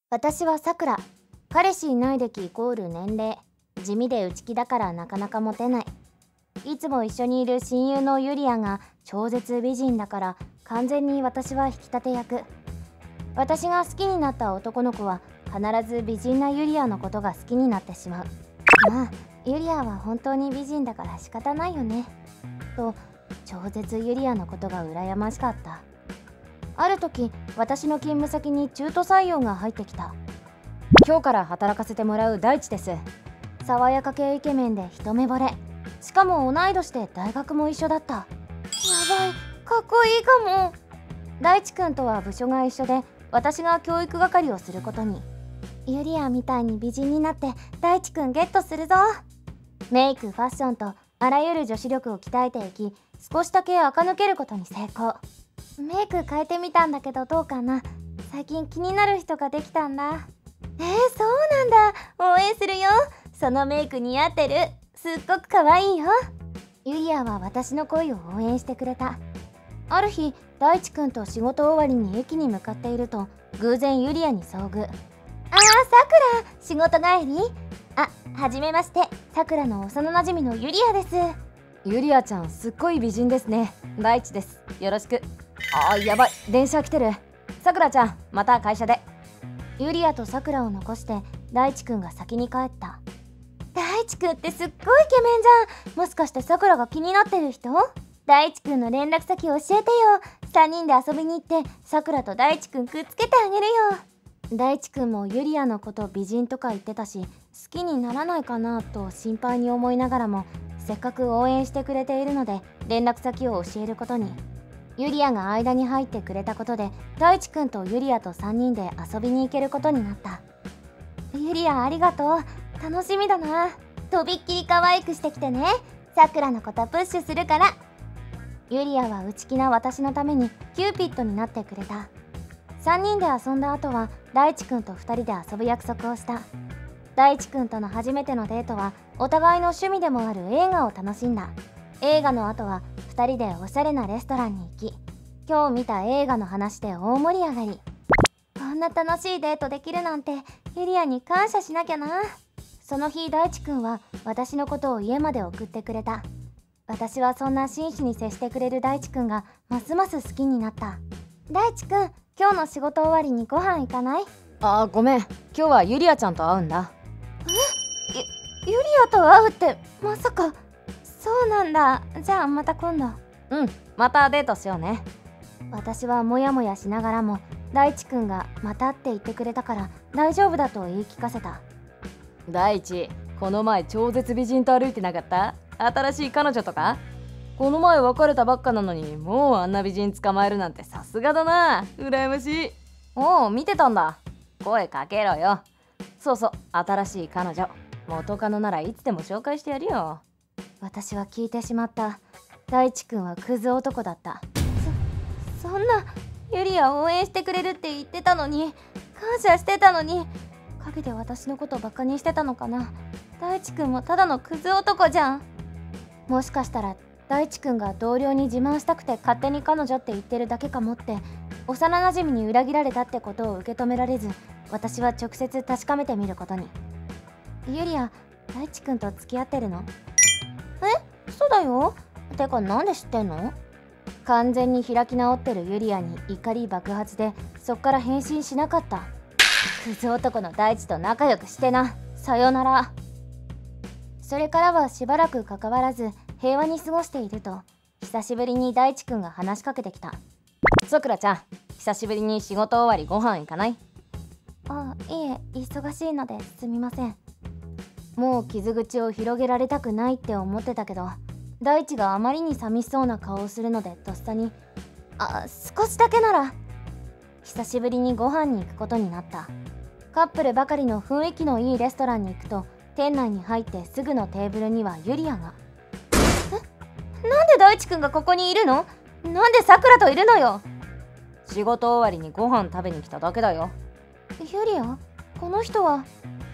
私はさくら。彼氏いない歴イコール年齢。地味で内気だからなかなかモテない。いつも一緒にいる親友のユリアが超絶美人だから完全に私は引き立て役。私が好きになった男の子は必ず美人なユリアのことが好きになってしまう。まあユリアは本当に美人だから仕方ないよねと超絶ユリアのことが羨ましかった。ある時私の勤務先に中途採用が入ってきた。 今日から働かせてもらう大地です。 爽やか系イケメンで一目惚れ。しかも同い年で大学も一緒だった。やばい、かっこいいかも。大地くんとは部署が一緒で私が教育係をすることに。ユリアみたいに美人になって大地くんゲットするぞ。メイク、ファッションとあらゆる女子力を鍛えていき、少しだけ垢抜けることに成功。メイク変えてみたんだけどどうかな。最近気になる人ができたんだ。そうなんだ。応援するよ。そのメイク似合ってる。すっごく可愛いよ。ユリアは私の恋を応援してくれた。ある日大地くんと仕事終わりに駅に向かっていると偶然ユリアに遭遇。さくら、仕事帰り？はじめまして。さくらの幼なじみのユリアです。 ユリアちゃんすっごい美人ですね。大地です。よろしく。やばい、電車来てる。さくらちゃんまた会社で。 ユリアとさくらを残して大地くんが先に帰った。大地くんってすっごいイケメンじゃん。もしかしてさくらが気になってる人？大地くんの連絡先教えてよ。3人で遊びに行ってさくらと大地くんくっつけてあげるよ。大地くんもユリアのこと美人とか言ってたし、好きにならないかなと心配に思いながらも、せっかく応援してくれているので連絡先を教えることに。ユリアが間に入ってくれたことで大地くんとユリアと3人で遊びに行けることになった。ユリアありがとう。楽しみだな。とびっきり可愛くしてきてね。さくらのことプッシュするから。ユリアは内気な私のためにキューピッドになってくれた。3人で遊んだ後は大地くんと2人で遊ぶ約束をした。大地くんとの初めてのデートはお互いの趣味でもある映画を楽しんだ。映画の後は2人でおしゃれなレストランに行き、今日見た映画の話で大盛り上がり。こんな楽しいデートできるなんてユリアに感謝しなきゃな。その日大地くんは私のことを家まで送ってくれた。私はそんな真摯に接してくれる大地くんがますます好きになった。大地くん、今日の仕事終わりにご飯行かない？ ごめん、今日はユリアちゃんと会うんだ。 ユリアと会うってまさか。そうなんだ。じゃあまた今度。 またデートしようね。 私はモヤモヤしながらも大地くんがまたって言ってくれたから大丈夫だと言い聞かせた。 大地、この前超絶美人と歩いてなかった？新しい彼女とか？この前別れたばっかなのにもうあんな美人捕まえるなんてさすがだな。羨ましい。見てたんだ。声かけろよ。そうそう、新しい彼女。元カノならいつでも紹介してやるよ。 私は聞いてしまった。大地くんはクズ男だった。そんな。ユリアを応援してくれるって言ってたのに、感謝してたのに、陰で私のことバカにしてたのかな。大地くんもただのクズ男じゃん。もしかしたら大地くんが同僚に自慢したくて勝手に彼女って言ってるだけかもって、幼なじみに裏切られたってことを受け止められず、私は直接確かめてみることに。ユリア、大地くんと付き合ってるの？そうだよ。てかなんで知ってんの？完全に開き直ってるユリアに怒り爆発でそっから返信しなかった。クズ男の大地と仲良くしてな。さよなら。それからはしばらく関わらず平和に過ごしていると、久しぶりに大地くんが話しかけてきた。 さくらちゃん、久しぶりに仕事終わりご飯行かない？ いえ、忙しいのですみません。もう傷口を広げられたくないって思ってたけど、大地があまりに寂しそうな顔をするのでとっさに少しだけなら。久しぶりにご飯に行くことになった。カップルばかりの雰囲気のいいレストランに行くと、店内に入ってすぐのテーブルにはユリアが。なんで大地くんがここにいるの？なんでさくらといるのよ。 仕事終わりにご飯食べに来ただけだよ。 ユリア、この人は。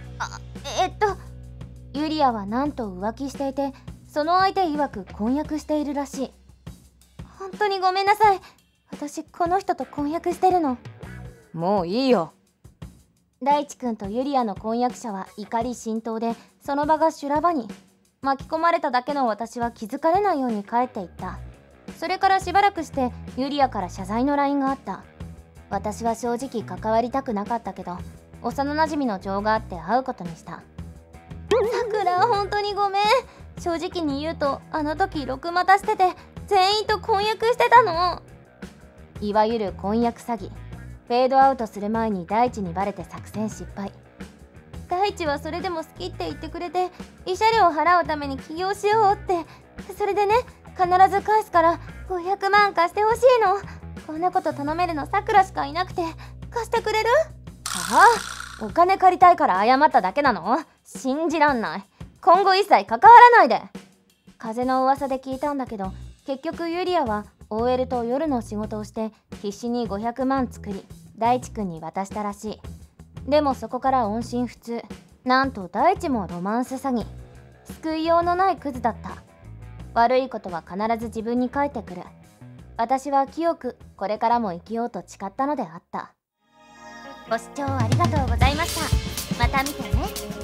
ユリアはなんと浮気していて、その相手曰く婚約しているらしい。本当にごめんなさい。私この人と婚約してるの。 もういいよ。 大地くんとユリアの婚約者は怒り心頭で、その場が修羅場に。巻き込まれただけの私は気づかれないように帰っていった。それからしばらくしてユリアから謝罪の LINE があった。私は正直関わりたくなかったけど、幼なじみの情があって会うことにした。さくら、本当にごめん。正直に言うと、あの時6股してて全員と婚約してたの。いわゆる婚約詐欺。フェードアウトする前に大地にバレて作戦失敗。大地はそれでも好きって言ってくれて、慰謝料を払うために起業しようって。それでね、必ず返すから500万貸してほしいの。こんなこと頼めるのさくらしかいなくて、貸してくれる？ はあ、お金借りたいから謝っただけなの？信じらんない。今後一切関わらないで。 風の噂で聞いたんだけど、結局ユリアは OL と夜の仕事をして必死に500万作り大地くんに渡したらしい。でもそこから音信不通。なんと大地もロマンス詐欺。救いようのないクズだった。悪いことは必ず自分に返ってくる。私は清くこれからも生きようと誓ったのであった。ご視聴ありがとうございました。また見てね。